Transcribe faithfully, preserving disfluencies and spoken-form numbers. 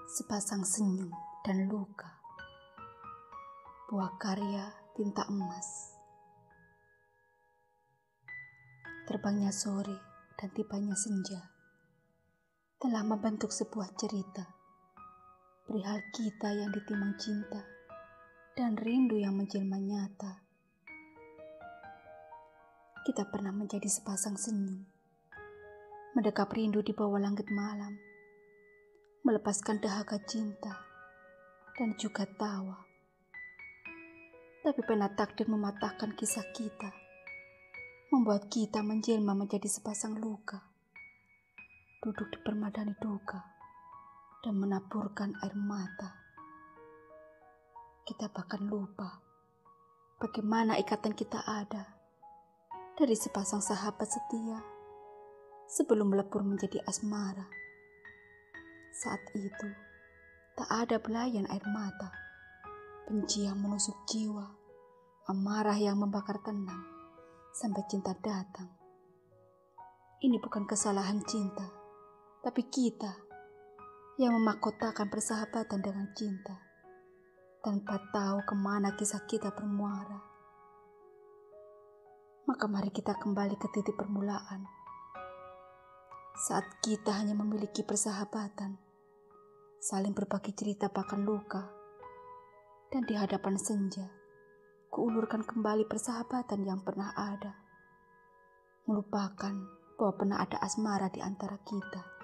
Sepasang senyum dan luka. Buah karya tinta emas. Terbangnya sore dan tibanya senja telah membentuk sebuah cerita perihal kita yang ditimang cinta dan rindu yang menjelma nyata. Kita pernah menjadi sepasang senyum, mendekap rindu di bawah langit malam, melepaskan dahaga cinta dan juga tawa. Tapi pernah takdir mematahkan kisah kita, membuat kita menjelma menjadi sepasang luka, duduk di permadani duka dan menaburkan air mata. Kita bahkan lupa bagaimana ikatan kita ada dari sepasang sahabat setia sebelum melebur menjadi asmara. Saat itu tak ada belayan air mata, benci yang menusuk jiwa, amarah yang membakar tenang sampai cinta datang. Ini bukan kesalahan cinta, tapi kita yang memahkotakan persahabatan dengan cinta tanpa tahu kemana kisah kita bermuara. Maka mari kita kembali ke titik permulaan, saat kita hanya memiliki persahabatan, saling berbagi cerita bahkan luka, dan di hadapan senja kuulurkan kembali persahabatan yang pernah ada, melupakan bahwa pernah ada asmara di antara kita.